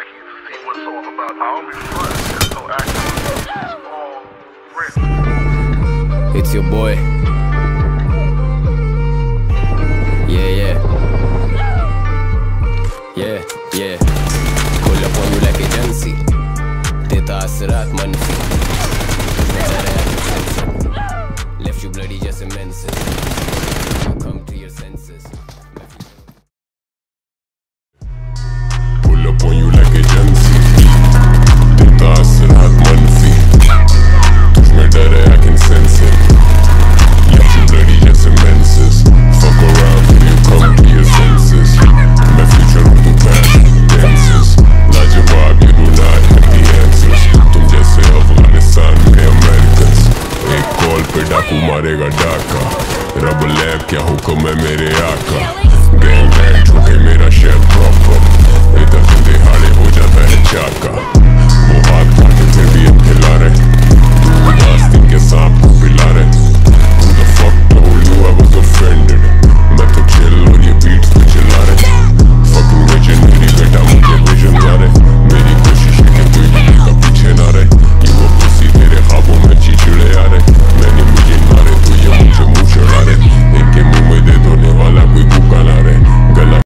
see what it's all about. I don't be front, there's no action. It's all real. It's your boy